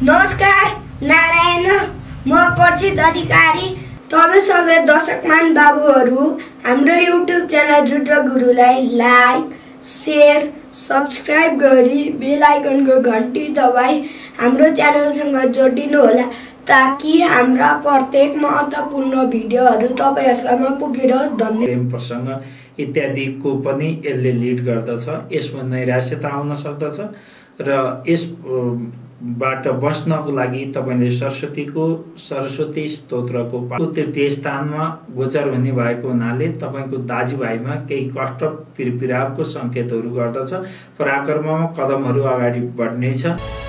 नमस्कार नारायण, म परिचित अधिकारी। तपाईँ सबै दर्शकमान बाबुहरू हाम्रो युट्युब च्यानल रुद्र गुरुलाई लाइक, शेयर, सब्स्क्राइब गरी बेल आइकनको घन्टी दबाई हाम्रो च्यानलसँग जोडिनु होला ताकि हाम्रा प्रत्येक महत्त्वपूर्ण भिडियोहरू तपाईहरुसम्म पुगोस्। धन्यवाद। प्रेम प्रसंग इत्यादिको पनि यसले लिड गर्दछ। यसमा नैराश्यता आउन सक्दछ र यसबाट बस्नको लागि तपाईले सरस्वती स्तोत्रको तृतीय स्थानमा गोचर हुने भएको हुनाले तपाईको दाजुभाइमा केही कष्ट पीडाको संकेतहरू गर्दछ। पराक्रममा कदमहरू अगाडि बढ्नेछ।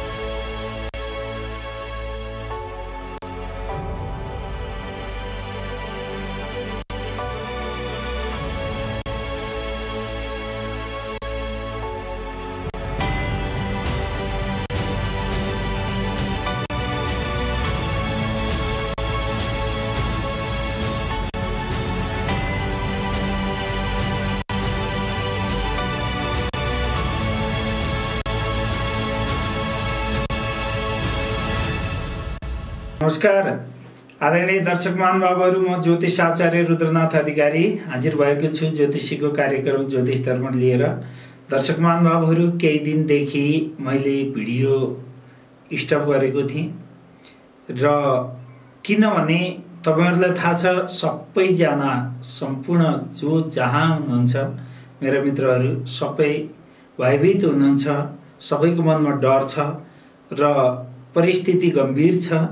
नमस्कार आदरणीय दर्शक महानुभावहरू, म ज्योतिष आचार्य रुद्रनाथ अधिकारी हाजिर भएको छु ज्योतिषीको कार्यक्रम ज्योतिष दर्पण लिएर। दर्शक महानुभावहरू, केही दिनदेखि मैले भिडियो स्टप गरेको थिएँ र किनभने तपाईहरुलाई थाहा छ सबैजना सम्पूर्ण जो जहाँ हुनुहुन्छ मेरा मित्रहरू सबै भयभीत हुनुहुन्छ। सबैको मनमा डर छ र परिस्थिति गम्भीर छ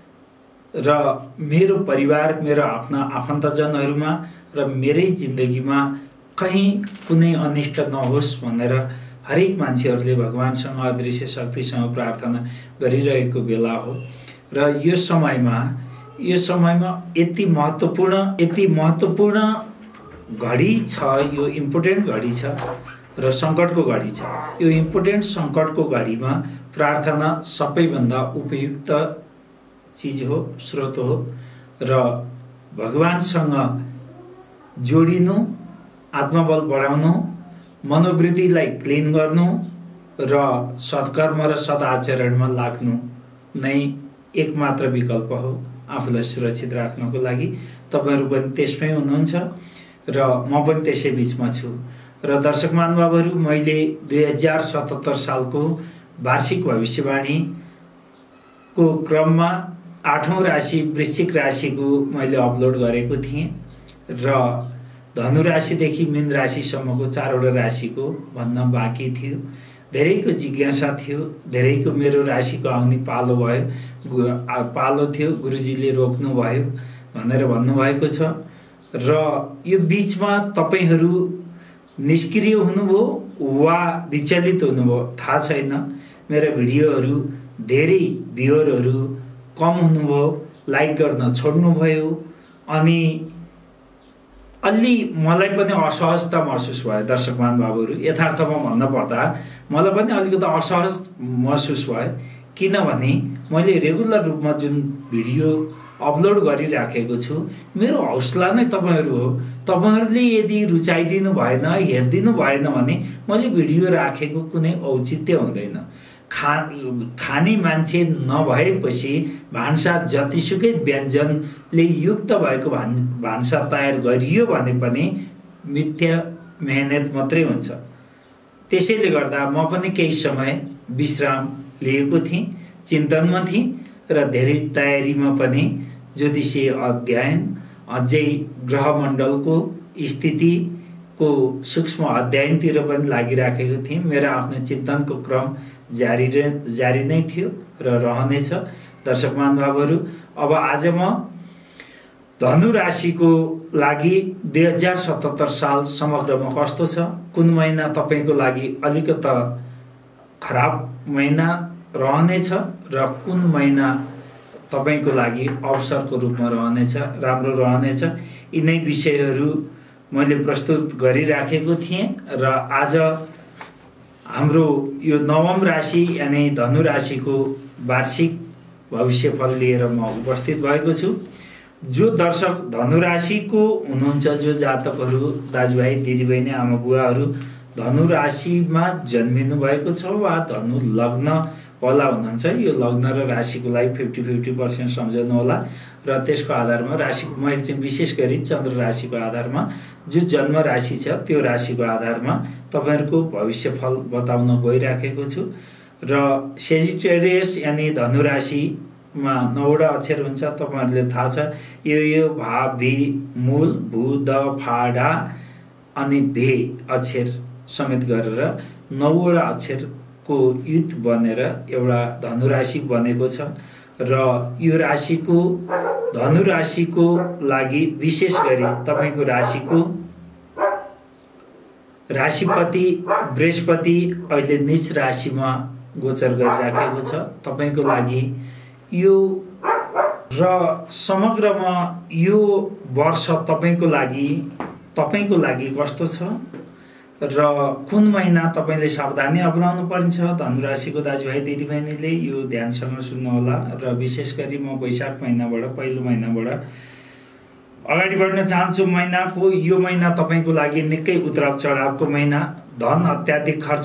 र मेरो परिवार, मेरो आफ्ना आफन्तजनहरुमा र मेरै जिन्दगीमा कहीं कुनै अनिष्ट नहोस् भनेर हरेक मान्छेहरूले भगवानसँग अदृश्य शक्तिसँग प्रार्थना गरिरहेको बेला हो। र यो समयमा यति महत्त्वपूर्ण घडी छ, यो इम्पोर्टेन्ट घडी छ र संकटको घडी छ। यो इम्पोर्टेन्ट संकटको घडीमा प्रार्थना सबैभन्दा उपयुक्त चीज हो, स्रोत हो र भगवानसँग जोडिनु, आत्मबल बढाउनु, मनोवृत्तिलाई क्लीन गर्नु र सत्कर्म र सदाचरणमा लाग्नु नै एकमात्र विकल्प हो आफूलाई सुरक्षित राख्नको लागि। तपाईहरु पनि त्यसमै हुनुहुन्छ र म पनि त्यसै बीचमा छु। र दर्शक महानुभावहरू, मैले 2077 सालको वार्षिक भविष्यवाणी को क्रममा 8औं राशि वृश्चिक राशिको मैले अपलोड गरेको थिएँ र धनु राशिदेखि मीन राशिसम्मको 4वटा राशिको भन्न बाँकी थियो। धेरैको जिज्ञासा थियो, धेरैको मेरो राशिको आउने पालो थियो, गुरुजीले रोक्नु भयो भनेर भन्नुभएको छ। र यो बीचमा तपाईहरु निष्क्रिय हुनुभयो वा विचलित हुनुभयो थाहा छैन। मेरा भिडियोहरू धेरै भ्युअरहरू कम हुनुभयो, लाइक गर्न छोड्नुभयो अनि अलि मलाई पनि असहजता महसुस भयो। दर्शक महानुभावहरू, यथार्थमा भन्न पर्दा मलाई पनि अलिकति असहज महसुस भयो किनभने मैले रेगुलर रूपमा जुन भिडियो अपलोड गरिराखेको छु मेरो हौसला नै तपाईहरु हो। तपाईहरुले यदि रुचाइदिनु भएन, हेर्दिनु भएन भने मैले भिडियो राखेको कुनै औचित्य हुँदैन। खाने मान्छे नभएपछि भान्सा जतिसुकै व्यञ्जनले युक्त भएको भान्सा तयार गरियो भने पनि मिथ्या मेहनत मात्रै हुन्छ। त्यसैले गर्दा म पनि केही समय विश्राम लिएको थिएँ, चिन्तनमा थिएँ र धेरै तयारीमा पनि ज्योतिषीय अध्ययन, अझै ग्रहमण्डलको स्थितिको सूक्ष्म अध्ययनतिर पनि लागिराखेको थिएँ। मेरो आफ्नो चिन्तनको क्रम जारी नै थियो र रहनेछ। दर्शक महानुभावहरू, अब आज म धनु राशिको लागि 2077 साल समग्रमा कस्तो छ, कुन महिना तपाईको लागि अलिकता खराब महिना रहनेछ र कुन महिना तपाईको लागि अवसरको रूपमा रहनेछ, राम्रो रहनेछ, यिनै विषयहरू मैले प्रस्तुत गरिराखेको थिएँ। र आज हाम्रो यो 9औं राशि यानी धनु राशिको वार्षिक भविष्यफल लिएर म उपस्थित भएको छु। जो दर्शक धनु राशिको हुनुहुन्छ, जो जातकहरू दाजुभाइ दिदीबहिनी आमा बुवाहरू धनु राशिमा जन्मिनु भएको छ वा धनु लग्न वाला हुनुहुन्छ यो लग्न र राशिको लागि 50-50% सम्झनु होला र त्यसको आधारमा राशिको मैले चाहिँ विशेष गरी चन्द्र राशिको आधारमा जो जन्म राशि छ त्यो राशिको आधारमा तपाईहरुको भविष्यफल बताउन गइराखेको छु र सेजिटेरियस यानी धनु राशिमा 9 वटा अक्षर हुन्छ तपाईहरुले थाहा छ यो भा भी मूल भू द फा डा अनि भे अक्षर समेत गरेर 9 वटा अक्षरको युत बनेर एउटा धनु राशि बनेको छ र यो राशिको धनु राशिको लागि विशेष गरी तपाईको राशिको राशिपति बृहस्पति अहिले नीच राशिमा गोचर गरिराखेको छ तपाईको लागि यो र समग्रमा यो वर्ष तपाईको लागि कस्तो छ र कुन महिना तपाईले सावधानी अपनाउनु पर्छ धनु राशिको दाजुभाइ दिदीबहिनीले यो ध्यानसँग सुन्नु होला र विशेष गरी म वैशाख महिनाबाट पहिलो महिनाबाट अगाडि बढ्न चाहन्छु महिनाको यो महिना तपाईको लागि निकै उतार चढावको महिना धन अत्याधिक खर्च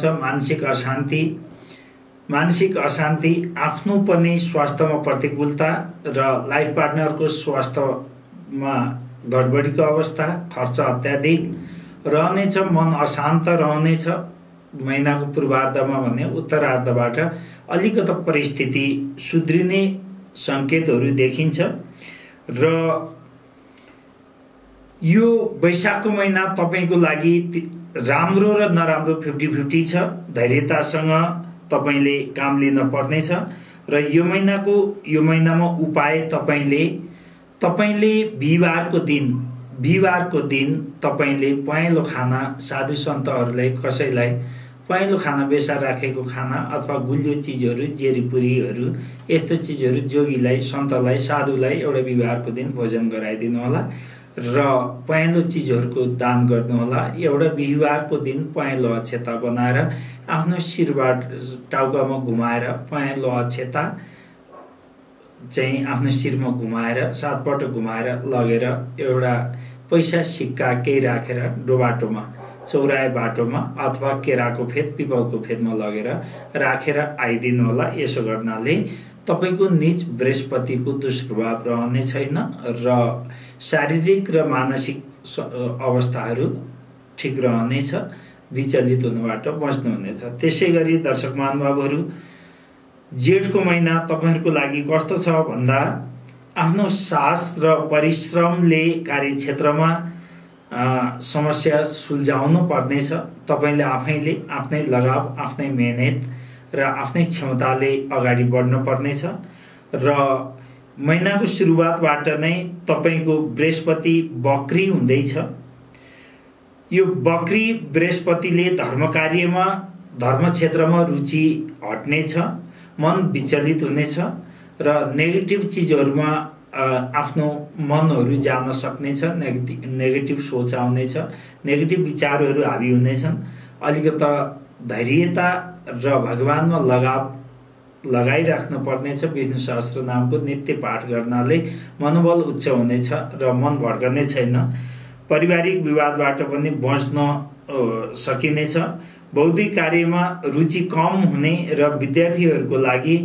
मानसिक अशान्ति आफ्नो पनि स्वास्थ्यमा प्रतिकूलता र लाइफ पार्टनरको स्वास्थ्यमा गडबडीको अवस्था खर्च अत्याधिक रहनेछ मन अशान्त रहनेछ महिनाको पूर्वार्धमा भने उत्तरार्धबाट अलिकति परिस्थिति सुध्रिने संकेतहरू देखिन्छ र यो वैशाखको महिना तपाईको लागि राम्रो र नराम्रो 50-50 छ धैर्यतासँग तपाईले काम लिन पर्नेछ र यो महिनामा उपाय तपाईले बिहीबारको दिन तपाईले पहेँलो खाना साधु सन्तहरूलाई कसैलाई पहेँलो खाना बेसार राखेको खाना अथवा गुलियो चीजहरू जेरीपुरीहरू यस्तो चीजहरू जोगीलाई सन्तलाई साधुलाई एउटा बिहीबारको दिन भोजन गराइदिनु होला र पहेँलो चीजहरूको दान गर्नु होला एउटा बिहीबारको दिन पहेँलो अक्षता बनाएर आफ्नो शिरबाट टाउकामा घुमाएर पहेँलो अक्षता चाहिँ आफ्नो शिरमा घुमाएर 7 पटक घुमाएर लगेर एउटा पैसा सिक्का केही राखेर डोबाटोमा चौराहे बाटोमा अथवा केराको फेद पिपलको फेदमा लगेर राखेर आइदिनु होला यसो गर्नाले तपाईको नीच बृहस्पतिको दुष्प्रभाव रहने छैन र शारीरिक र मानसिक अवस्थाहरू ठिक रहनेछ विचलित हुनबाट बच्नुहुनेछ त्यसैगरी दर्शक महानुभावहरू जेठको महिना तपाईहरुको लागि कस्तो छ भन्दा आफ्नो साहस र परिश्रमले कार्यक्षेत्रमा समस्या सुल्झाउनु पर्नेछ तपाईले आफैले आफ्नै लगाव आफ्नै मेहनत र आफ्नै क्षमताले अगाडि बढ्न पर्नेछ र महिनाको सुरुवातबाट नै तपाईको बृहस्पति वक्री हुँदैछ यो वक्री बृहस्पतिले धर्म क्षेत्रमा रुचि हट्नेछ मन विचलित हुनेछ र नेगेटिभ चिजहरुमा आफ्नो मनहरु जान सक्नेछ नेगेटिभ सोच आउनेछ नेगेटिभ विचारहरु हाबी हुनेछन् अलिकता धैर्यता र भगवानमा लगाव लगाइराख्नु पर्नेछ विष्णु सहस्त्र नामको नित्य पाठ गर्नाले मनोबल उच्च हुनेछ र मन भड्कने छैन पारिवारिक विवादबाट पनि बच्न सकिनेछ बौद्धिक कार्यमा रुचि कम हुने र विद्यार्थीहरुको लागि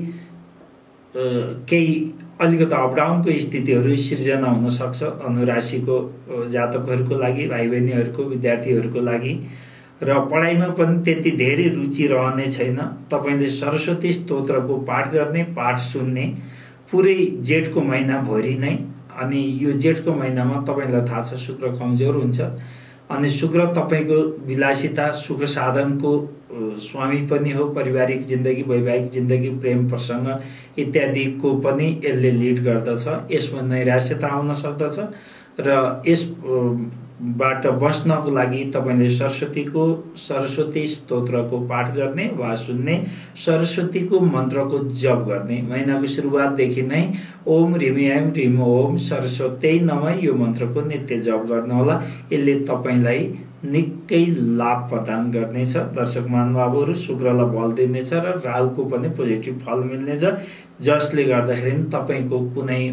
केही अलिकता अपडाउनको स्थितिहरु सिर्जना हुन सक्छ अनुराशिको जातकहरुको लागि भाइबहिनीहरुको विद्यार्थीहरुको लागि र पढाइमा पनि त्यति धेरै रुचि रहने छैन तपाईले सरस्वती स्तोत्रको पाठ गर्ने पाठ सुन्ने पुरै जेठको महिना भरि नै अनि यो जेठको महिनामा तपाईलाई थाहा छ शुक्र कमजोर हुन्छ अनि शुक्र तपाईको विलासिता सुख साधनको स्वामी पनि हो पारिवारिक जिन्दगी वैवाहिक जिन्दगी प्रेम प्रसंग इत्यादि को पनि यसले लीड गर्दछ यसमा नैराश्यता आउन सक्दछ र यस बाट बस्नको लागि तपाईले सरस्वती स्तोत्रको पाठ गर्ने वा सुन्ने सरस्वतीको मन्त्रको जप गर्ने महिनाको सुरुवात देखि नै ओम ह्रीम ऐं ह्रीम ओम सरस्वती नमः यो मन्त्रको नित्य जप गर्न होला यसले तपाईलाई निकै लाभ प्रदान गर्नेछ दर्शक महानुभावहरु शुक्रलाई बल दिनेछ र राहुको पनि पोजिटिभ फल मिल्नेछ जसले गर्दाखेरि तपाईको कुनै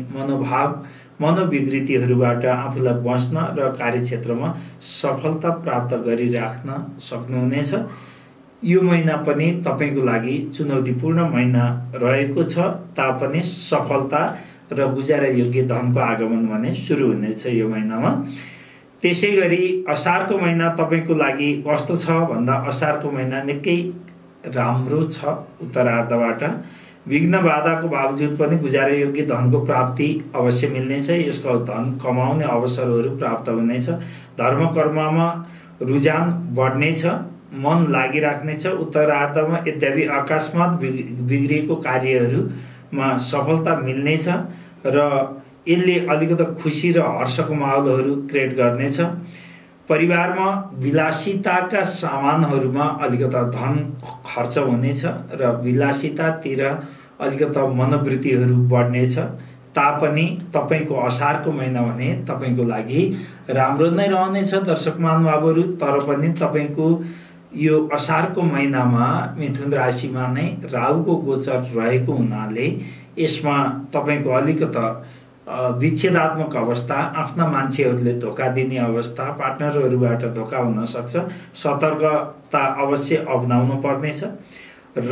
मनोविकृतिहरुबाट आफूलाई बच्न र कार्यक्षेत्रमा सफलता प्राप्त गरिराख्न सक्नुहुनेछ यो महिना पनि तपाईको लागि चुनौतीपूर्ण महिना रहेको छ तापनि सफलता र गुजारा योग्य धनको आगमन भने सुरु हुनेछ यो महिनामा। त्यसैगरी असारको महिना तपाईको लागि कस्तो छ भन्दा असारको महिना निकै राम्रो छ। उत्तरार्धबाट विघ्न बाधाको बावजुद पनि गुजारा योग्य धनको प्राप्ति अवश्य मिल्नेछ। यसको धन कमाउने अवसरहरू प्राप्त हुनेछ। धर्म कर्ममा रुझान बढ्नेछ, मन लागिराख्नेछ। उत्तरार्धमा यद्यपि अकस्मात बिग्रिएको कार्यहरूमा सफलता मिल्नेछ र यसले अलिकति खुसी र हर्षको माहौलहरू क्रिएट गर्नेछ। परिवारमा विलासिताका सामानहरूमा अलिकति धन खर्च हुनेछ र विलासितातिर अलिकति मनोवृत्तिहरू बढ्नेछ। तापनि तपाईको असारको महिना भने तपाईको लागि राम्रो नै रहनेछ दर्शक महानुभावहरू। तर पनि तपाईको यो असारको महिनामा मिथुन राशिमा नै राहुको गोचर रहेको हुनाले यसमा तपाईको अलिकति विच्छेदात्मक अवस्था, आफ्ना मान्छेहरूले धोका दिने अवस्था, पार्टनरहरूबाट धोका हुन सक्छ। सतर्कता अवश्य अपनाउनु पर्नेछ। र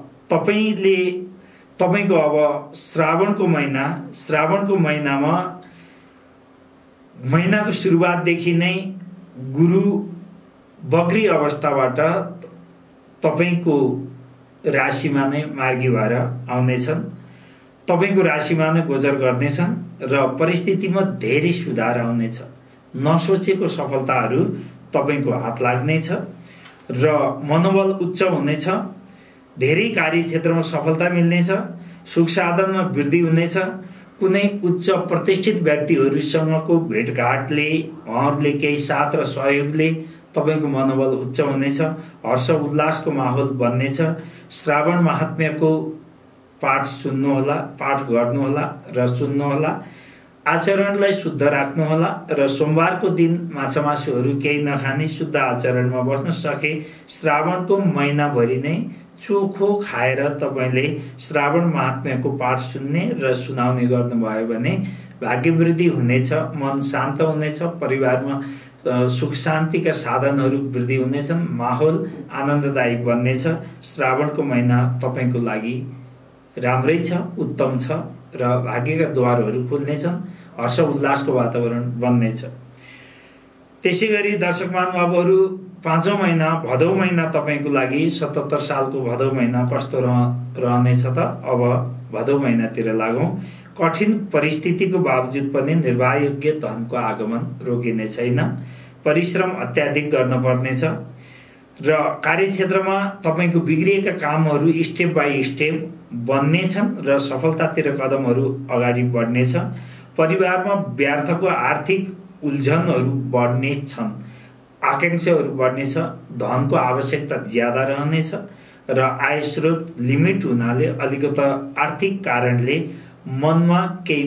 तपाईको अब श्रावणको महिनामा महिनाको सुरुवातदेखि नै गुरु बक्री अवस्थाबाट तपाईको राशिमा नै मार्गी भएर आउनेछन्। तपाईको राशिमा नै गोचर गर्नेछन् र परिस्थितिमा धेरै सुधार आउनेछ। नसोचेको सफलताहरू तपाईको हात लाग्नेछ र मनोबल उच्च हुनेछ। धेरै कार्यक्षेत्रमा सफलता मिल्नेछ। सुख साधनमा वृद्धि हुनेछ। कुनै उच्च प्रतिष्ठित व्यक्तिहरूसँगको भेटघाटले, उहाँहरूले केही साथ र सहयोगले तपाईको मनोबल उच्च हुनेछ। हर्ष उल्लासको माहौल बन्नेछ। श्रावण महात्म्यको पाठ सुन्नुहोला, पाठ गर्नुहोला र सुन्नुहोला। आचरणलाई शुद्ध राख्नुहोला र सोमबारको दिन माछा मासुहरू केही नखाने शुद्ध आचरणमा बस्न सके श्रावणको महिनाभरि नै चोखो खाएर तपाईले श्रावण महात्म्यको पाठ सुन्ने र सुनाउने गर्नुभयो भने भाग्यवृद्धि हुनेछ। मन शान्त हुनेछ। परिवारमा सुख शान्तिका साधनहरू वृद्धि हुनेछन्। माहौल आनन्ददायी बन्नेछ। श्रावणको महिना तपाईको लागि राम्रै छ, उत्तम छ र भाग्यका द्वारहरू खुल्नेछन्। हर्ष उल्लासको वातावरण बन्नेछ। त्यसैगरी दर्शक महानुभावहरू, पाँचौं महिना भदौ महिना तपाईको लागि 77 सालको भदौ महिना कस्तो रहनेछ त अब भदौ महिनातिर लागौं। कठिन परिस्थितिको बावजुद पनि निर्वाहयोग्य धनको आगमन रोकिने छैन। परिश्रम अत्याधिक गर्न पर्नेछ र कार्यक्षेत्रमा तपाईको बिग्रिएका कामहरू स्टेप बाई स्टेप बन्नेछन् र सफलतातिर कदमहरू अगाडि बढ्नेछ। परिवारमा व्यर्थको आर्थिक उल्झनहरू बढ्नेछन्। आकांक्षाहरू बढ्नेछ। धनको आवश्यकता ज्यादा रहनेछ र आय स्रोत लिमिट हुनाले अलिकति आर्थिक कारणले मन केही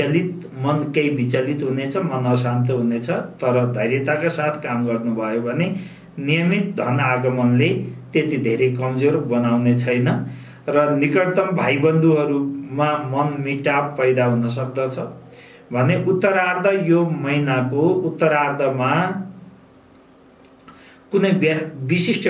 विचलित हुनेछ, मन अशान्त हुनेछ। तर धैर्यताका साथ काम गर्नुभयो भने नियमित धन आगमनले त्यति धेरै कमजोर बनाउने छैन र निकटतम भाइबन्धुहरूमा मन मिटाप पैदा हुन सक्दछ भने उत्तरार्ध यो महिनाको उत्तरार्धमा कुनै विशिष्ट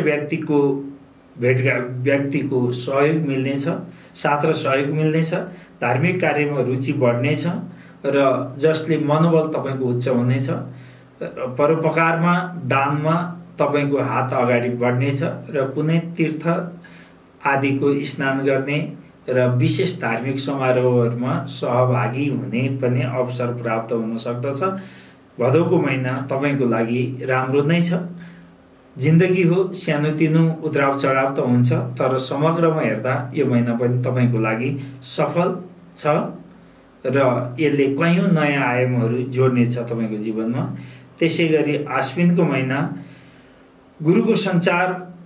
व्यक्तिको सहयोग मिल्नेछ, साथ र सहयोग मिल्नेछ। धार्मिक कार्यमा रुचि बढ्नेछ र जसले मनोबल तपाईको उच्च हुनेछ। परोपकारमा, दानमा तपाईको हात अगाडि बढ्नेछ र कुनै तीर्थ आदिको स्नान गर्ने र विशेष धार्मिक समारोहहरूमा सहभागी हुने पनि अवसर प्राप्त हुन सक्दछ। भदौको महिना तपाईको लागि राम्रो नै छ। जिन्दगी हो, सानोतिनो उत्राव चढाव त हुन्छ, तर समग्रमा हेर्दा यो महिना पनि तपाईको लागि सफल छ र यसले कयौं नयाँ आयामहरू जोड्नेछ तपाईको जीवनमा। त्यसैगरी आश्विनको महिना गुरुको सञ्चार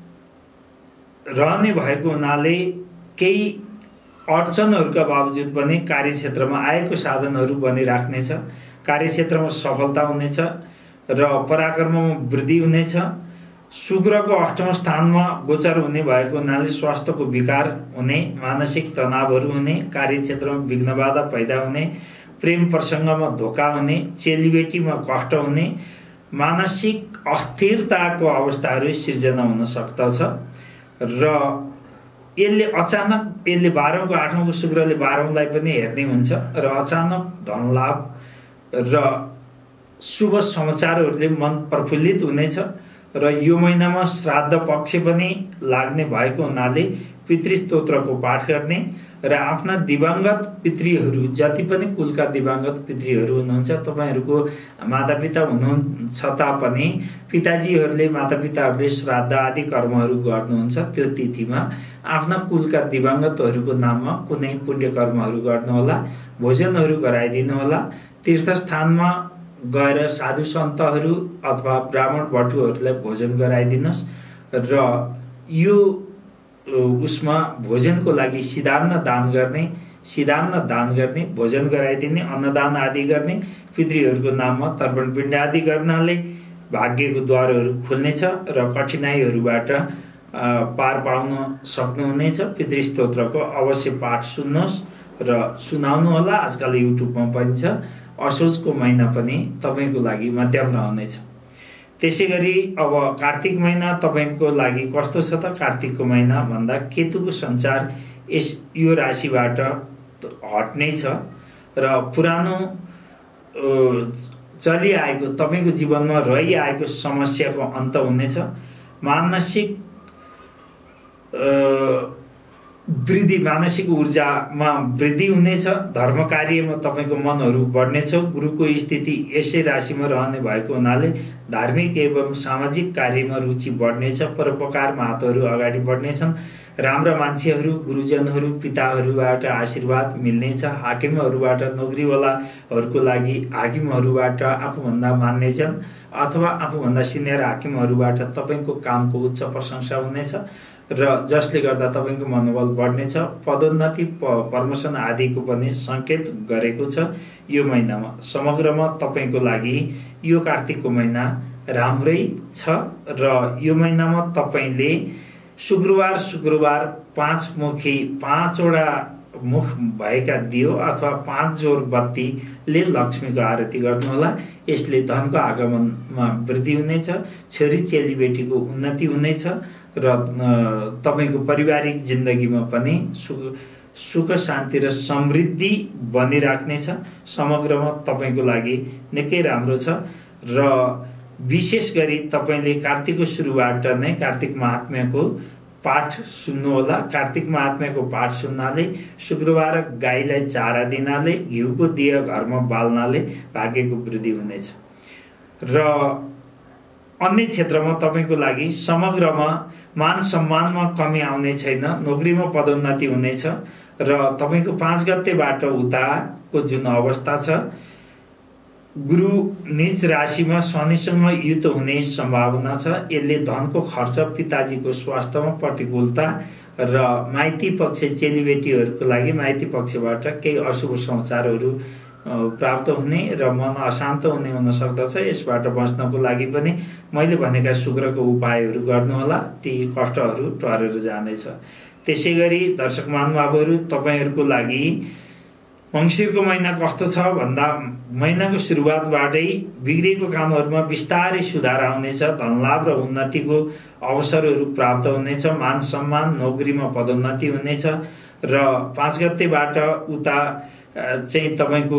रहने भएको हुनाले केही अडचनहरूका बावजुद पनि कार्यक्षेत्रमा आएको साधनहरू बनिराख्नेछ। कार्यक्षेत्रमा सफलता हुनेछ र पराक्रममा वृद्धि हुनेछ। शुक्रको 8औं स्थानमा गोचर हुने भएको हुनाले स्वास्थ्यको विकार हुने, मानसिक तनावहरू हुने, कार्यक्षेत्रमा विघ्न बाधा पैदा हुने, प्रेम प्रसङ्गमा धोका हुने, चेलीबेटीमा कष्ट हुने, मानसिक अस्थिरताको अवस्थाहरू सिर्जना हुन सक्दछ र यसले अचानक यसले 12 को 8 को शुक्रले 12 लाई पनि हेर्ने हुन्छ र अचानक धनलाभ र शुभ समाचारहरूले मन प्रफुल्लित हुनेछ र यो महिनामा श्राद्ध पक्ष पनि लाग्ने भएको हुनाले पितृ स्तोत्रको पाठ गर्ने र आफ्ना दिवंगत पितृहरू जति पनि कुलका दिवंगत पितृहरू हुनुहुन्छ तपाईहरुको मातापिता हुनुहुन्छ तापनि पिताजीहरूले मातापिताहरूले श्राद्ध आदि कर्महरू गर्नुहुन्छ त्यो तिथिमा आफ्ना कुलका दिवंगतहरूको नाममा कुनै पुण्य कर्महरू गर्नुहोला भोजनहरू गराइदिनु होला तीर्थस्थानमा गएर साधु सन्तहरू अथवा ब्राह्मण बटुहरूलाई भोजन गराइदिनुस् र यो उसमा भोजनको लागि सिधान्न दान गर्ने भोजन गराइदिने अन्नदान आदि गर्ने पितृहरूको नाममा तर्पण पिण्ड आदि गर्नाले भाग्यको द्वारहरू खुल्नेछ र कठिनाइहरूबाट पार पाउन सक्नुहुनेछ। पितृ स्तोत्रको अवश्य पाठ सुन्नुहोस् र सुनाउनु होला। आजकल युट्युबमा पनि छ। असोजको महिना पनि तपाईको लागि मध्यम रहनेछ। त्यसैगरी अब कार्तिक महिना तपाईको लागि कस्तो छ त? कार्तिकको महिना भन्दा केतुको सञ्चार यो राशिबाट हट्ने छ र पुरानो चलिआएको तपाईको जीवनमा रहिआएको समस्याको अन्त हुनेछ। मानसिक ऊर्जामा वृद्धि हुनेछ। धर्म कार्यमा तपाईको मनहरू बढ्नेछ। गुरुको स्थिति यसै राशिमा रहने भएको हुनाले धार्मिक एवं सामाजिक कार्यमा रुचि बढ्नेछ। परोपकार महत्त्वहरू अगाडि बढ्नेछन्। राम्रा मान्छेहरू गुरुजनहरू पिताहरूबाट आशीर्वाद मिल्नेछ। हाकिमहरूबाट नोकरीवालाहरूको लागि हाकिमहरूबाट आफूभन्दा मान्नेजन अथवा आफूभन्दा सिनियर हाकिमहरूबाट तपाईको कामको उच्च प्रशंसा हुनेछ र जसले गर्दा तपाईको मनोबल बढ्नेछ। पदोन्नति प्रमोसन आदिको पनि संकेत गरेको छ यो महिनामा। समग्रमा तपाईको लागि यो कार्तिकको महिना राम्रै छ र यो महिनामा तपाईले शुक्रबार 5वटा मुख भएका दियो अथवा 5 जोर बत्तीले लक्ष्मीको आरती गर्नुहोला। यसले धनको आगमनमा वृद्धि हुनेछ। छोरी चेलीबेटीको उन्नति हुनेछ र तपाईको पारिवारिक जिन्दगीमा पनि सुख शान्ति र समृद्धि बनिराख्नेछ। समग्रमा तपाईको लागि निकै राम्रो छ र विशेष गरी तपाईले कार्तिकको सुरुवात नै कार्तिक महात्म्यको पाठ सुन्नुहोला। कार्तिक महात्म्यको पाठ सुन्नाले शुक्रबार गाईलाई चारा दिनाले घिउको दिया घरमा बाल्नाले भाग्यको वृद्धि हुनेछ र अन्य क्षेत्रमा तपाईको लागि समग्रमा मान सम्मानमा कमी आउने छैन। नोकरीमा पदोन्नति हुनेछ र तपाईको 5 गतेबाट उताको जुन अवस्था छ गुरु नीच राशिमा शनिसँग युद्ध हुने सम्भावना छ। यसले धनको खर्च पिताजीको स्वास्थ्यमा प्रतिकूलता र माइती पक्ष चेलीबेटीहरूको लागि माइती पक्षबाट केही अशुभ समाचारहरू प्राप्त हुने र मन अशान्त हुने हुन सक्दछ। यसबाट बच्नको लागि पनि मैले भनेका शुक्रको उपायहरू गर्नुहोला। ती कष्टहरू टरेर जानेछ। त्यसैगरी दर्शक महानुभावहरू तपाईहरुको लागि मङ्सिरको महिना कस्तो छ भन्दा महिनाको सुरुवातबाटै बिग्रेको कामहरूमा बिस्तारै सुधार आउनेछ। धनलाभ र उन्नतिको अवसरहरू प्राप्त हुनेछ। मान सम्मान नोकरीमा पदोन्नति हुनेछ र 5 गतेबाट उता चाहिँ तपाईको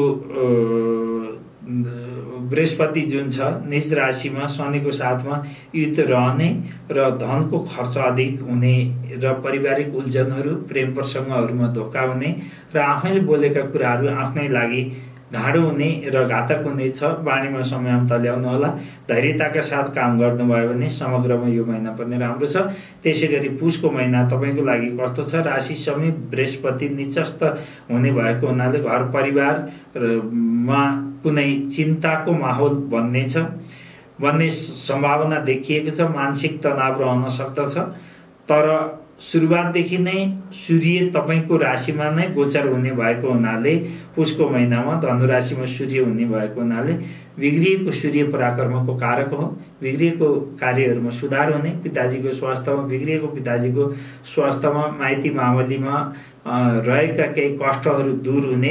बृहस्पति जुन छ निज राशिमा शनिको साथमा युद्ध रहने र धनको खर्च अधिक हुने र पारिवारिक उल्झनहरू प्रेम प्रसङ्गहरूमा धोका हुने र आफैले बोलेका कुराहरू आफ्नै लागि गाह्रो हुने र घातक हुने छ। बाणीमा संयमता ल्याउनु होला। धैर्यताका साथ काम गर्नुभयो भने समग्रमा यो महिना पनि राम्रो छ। त्यसैगरी पुसको महिना तपाईको लागि कस्तो छ? राशि समीप बृहस्पति निचस्थ हुने भएको हुनाले घर परिवारमा कुनै चिन्ताको माहौल बन्ने सम्भावना देखिएको छ। मानसिक तनाव रहन सक्दछ तर सुरुवातदेखि नै सूर्य तपाईको राशिमा नै गोचर हुने भएको हुनाले पुसको महिनामा धनु राशिमा सूर्य हुने भएको हुनाले बिग्रिएको सूर्य पराक्रमको कारक हो। बिग्रिएको कार्यहरूमा सुधार हुने। पिताजीको स्वास्थ्यमा बिग्रिएको पिताजीको स्वास्थ्यमा माइती मावलीमा रहेका केही कष्टहरू दूर हुने।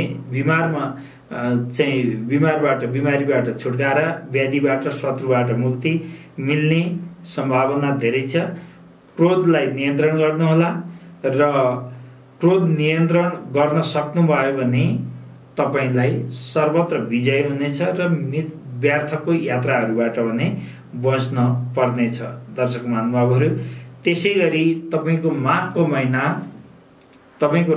बिमारीबाट छुटकारा, व्याधिबाट शत्रुबाट मुक्ति मिल्ने सम्भावना धेरै छ। क्रोधलाई नियन्त्रण गर्नुहोला र क्रोध नियन्त्रण गर्न सक्नुभयो भने तपाईलाई सर्वत्र विजय हुनेछ र व्यर्थको यात्राहरूबाट भने बच्न पर्नेछ। दर्शक महानुभावहरू, त्यसैगरी तपाईको माघको महिना तपाईको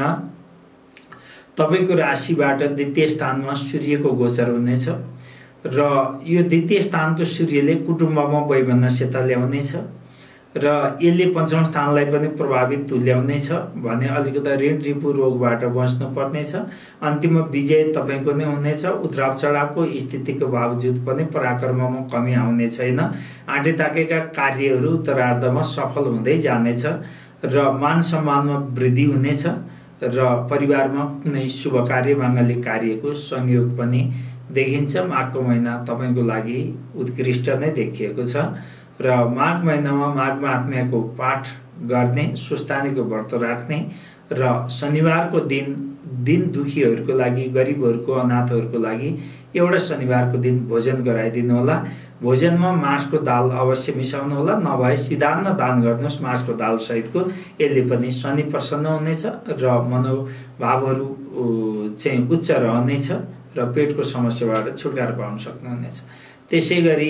राशिबाट द्वितीय स्थानमा सूर्यको गोचर हुनेछ र यो द्वितीय स्थानको सूर्यले कुटुम्बमा वैमनस्यता ल्याउनेछ र यसले पञ्चम स्थानलाई पनि प्रभावित तुल्याउनेछ भने अलिकति ऋण रिपु रोगबाट बच्नु पर्नेछ। अन्तिम विजय तपाईको नै हुनेछ। उत्राव चढावको स्थितिको बावजुद पनि पराक्रममा कमी आउने छैन। आँटे ताकेका कार्यहरू उत्तरार्धमा सफल हुँदै जानेछ र मान सम्मानमा वृद्धि हुनेछ र परिवारमा कुनै शुभ कार्य माङ्गलिक कार्यको संयोग पनि देखिन्छ। माघको महिना तपाईको लागि उत्कृष्ट नै देखिएको छ र माघ महिनामा माघ महात्म्यको पाठ गर्ने, सुस्तानीको व्रत राख्ने र शनिबारको दिन दुखीहरूको लागि, गरिबहरूको, अनाथहरूको लागि एउटा शनिबारको दिन भोजन गराइदिनु होला। भोजनमा मासको दाल अवश्य मिसाउनु होला, नभए सिधान्न दान गर्नुहोस् मासको दाल सहितको। यसले पनि शनि प्रसन्न हुनेछ र मनोभावहरू चाहिँ उच्च रहनेछ र पेटको समस्याबाट छुटकारा पाउन सक्नुहुनेछ। त्यसैगरी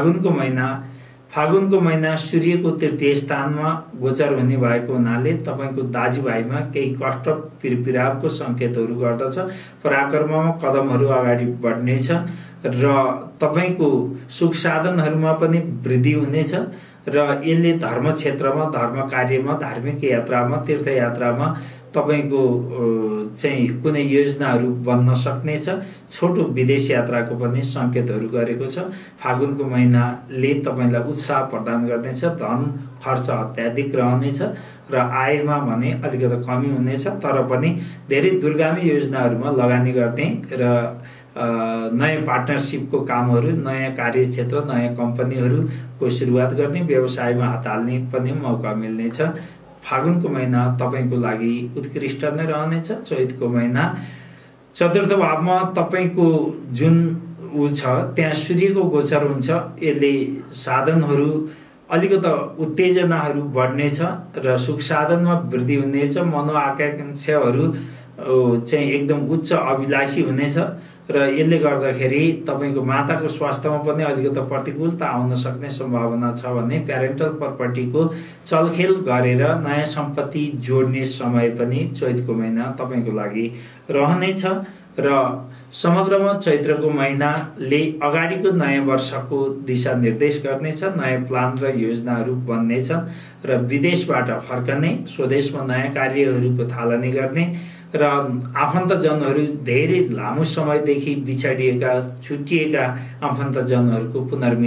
फागुनको महिना सूर्यको तृतीय स्थानमा गोचर हुने भएको हुनाले तपाईको दाजुभाइमा केही कष्ट पीडाको संकेतहरू गर्दछ। पराक्रममा कदमहरू अगाडि बढ्नेछ र तपाईको सुख साधनहरूमा पनि वृद्धि हुनेछ र यसले धर्म क्षेत्रमा, धर्म कार्यमा, धार्मिक यात्रामा, तीर्थयात्रामा तपाईको चाहिँ कुनै योजनाहरू बन्न सक्नेछ। छोटो विदेश यात्राको पनि संकेतहरू गरेको छ। फागुनको महिनाले तपाईलाई उत्साह प्रदान गर्नेछ। धन खर्च अत्याधिक रहनेछ र आयमा भने अलिकति कमी हुनेछ, तर पनि धेरै दूरगामी योजनाहरूमा लगानी गर्ने र नयाँ पार्टनरशिपको कामहरू, नयाँ कार्यक्षेत्र, नयाँ कम्पनीहरूको सुरुवात गर्ने, व्यवसायमा हात हाल्ने पनि मौका मिल्नेछ। फागुनको महिना तपाईको लागि उत्कृष्ट नै रहनेछ। चैतको महिना चतुर्थ भावमा तपाईको जुन छ त्यहाँ सूर्यको गोचर हुन्छ। यसले साधनहरू अलिकति उत्तेजनाहरू बढ्नेछ र सुख साधनमा वृद्धि हुनेछ। मनोआकांक्षाहरू चाहिँ एकदम उच्च अभिलाषी हुनेछ र यसले गर्दाखेरि तपाईको माताको स्वास्थ्यमा पनि अलिकति प्रतिकूलता आउन सक्ने सम्भावना छ भने प्यारेन्टल प्रपर्टीको चलखेल गरेर नयाँ सम्पत्ति जोड्ने समय पनि चैतको महिना तपाईको लागि रहनेछ र समग्रमा चैत्रको महिनाले अगाडिको नयाँ वर्षको दिशा निर्देश गर्नेछ। नयाँ प्लान र योजनाहरू बन्नेछ र विदेशबाट फर्कने, स्वदेशमा नयाँ कार्यहरूको थालनी गर्ने र आफन्तजनहरू धेरै लामो समयदेखि बिछडिएका, छुटिएका आफन्तजनहरूको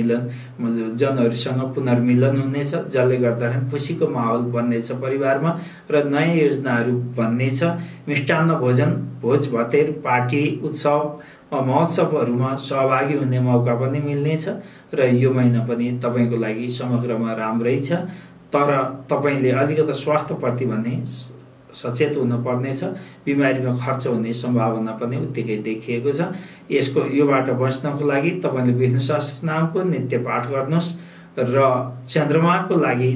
जनहरूसँग पुनर्मिलन हुनेछ, जसले गर्दा खुसीको माहौल बन्नेछ परिवारमा र नयाँ योजनाहरू बन्नेछ। मिष्टान्न भोजन, भोज भतेर, पार्टी, उत्सव, महोत्सवहरूमा सहभागी हुने मौका पनि मिल्नेछ र यो महिना पनि तपाईको लागि समग्रमा राम्रै छ, तर तपाईले अलिकति स्वास्थ्यप्रति भने सचेत हुन पर्नेछ। बिमारीमा खर्च हुने सम्भावना पनि उत्तिकै देखिएको छ। योबाट बच्नको लागि तपाईले विष्णु सहस्रनामको नित्य पाठ गर्नुहोस् र चन्द्रमाको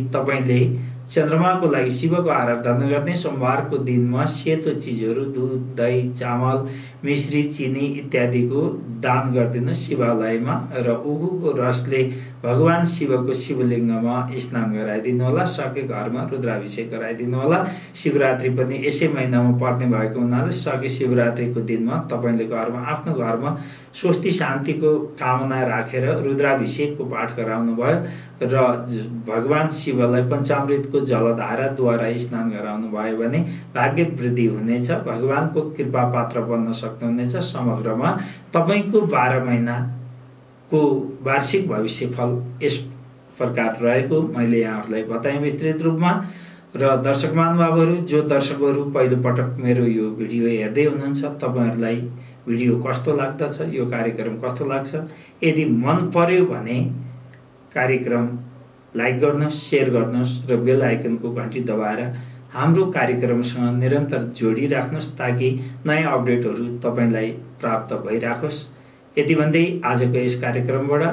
लागि शिवको आराधना गर्ने। सोमबारको दिनमा सेतो चिजहरू, दूध, दही, चामल, मिश्री, चिनी इत्यादिको दान गरिदिनु शिवालयमा र उखुको रसले भगवान शिवको शिवलिङ्गमा स्नान गराइदिनु होला। सके घरमा रुद्राभिषेक गराइदिनु होला। शिवरात्रि पनि यसै महिनामा पर्ने भएको हुनाले सके शिवरात्रिको दिनमा तपाईले आफ्नो घरमा स्वस्ति शान्तिको कामना राखेर रुद्राभिषेकको पाठ गराउनु भयो र भगवान शिवलाई पञ्चामृतको जलधाराद्वारा स्नान गराउनु भयो भने भाग्य वृद्धि हुनेछ। भगवानको कृपा पात्र बन्न सक्नुहुनेछ। समग्रमा तपाईको 12 महिनाको वार्षिक भविष्यफल यस प्रकार रहेको मैले यहाँहरूलाई बताएँ विस्तृत रूपमा। र दर्शक महानुभावहरू, जो दर्शकहरू पहिलो पटक मेरो यो भिडियो हेर्दै हुनुहुन्छ, तपाईहरुलाई भिडियो कस्तो लाग्दछ, यो कार्यक्रम कस्तो लाग्छ, यदि मन पर्यो भने कार्यक्रम लाइक गर्नुहोस्, शेयर गर्नुहोस् र बेल आइकनको घण्टी दबाएर हाम्रो कार्यक्रमसँग निरन्तर जोडिराख्नुहोस् ताकि नयाँ अपडेटहरू तपाईलाई प्राप्त भइराखोस्। यति भन्दै आजको यस कार्यक्रमबाट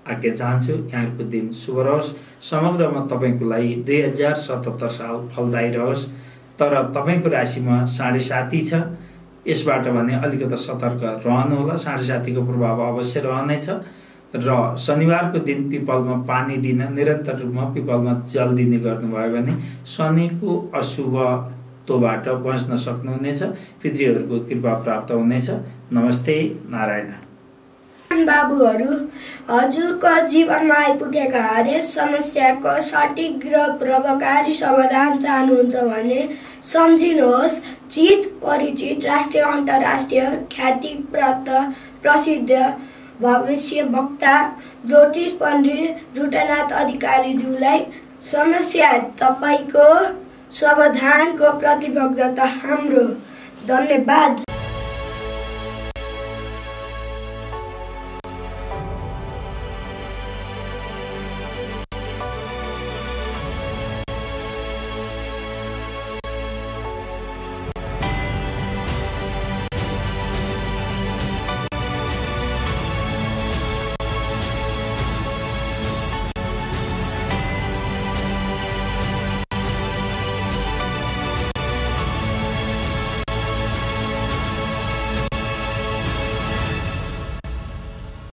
आज्ञा चाहन्छु। यहाँहरूको दिन शुभ रहोस्। समग्रमा तपाईँको लागि 2077 साल फलदायी रहोस्। तर तपाईँको राशिमा 7.5 छ, यसबाट भने अलिकति सतर्क रहनुहोला। 7.5 को प्रभाव अवश्य रहनेछ। र शनिबारको दिन पिपलमा पानी दिन, निरन्तर रूपमा पिपलमा जल दिने गर्नुभयो भने शनिको अशुभत्वबाट बच्न सक्नुहुनेछ। पितृहरूको कृपा प्राप्त हुनेछ। नमस्ते नारायण। बाबुहरू, हजुरको जीवनमा आइपुगेका हरेक समस्याको सठिक र प्रभावकारी समाधान चाहनुहुन्छ भने सम्झिनुहोस्। चित परिचित राष्ट्रिय अन्तर्राष्ट्रिय ख्याति प्राप्त प्रसिद्ध भविष्य वक्ता ज्योतिष पण्डित जुटनाथ अधिकारीज्यूलाई समस्या तपाईको समाधानको प्रतिबद्धता हाम्रो। धन्यवाद।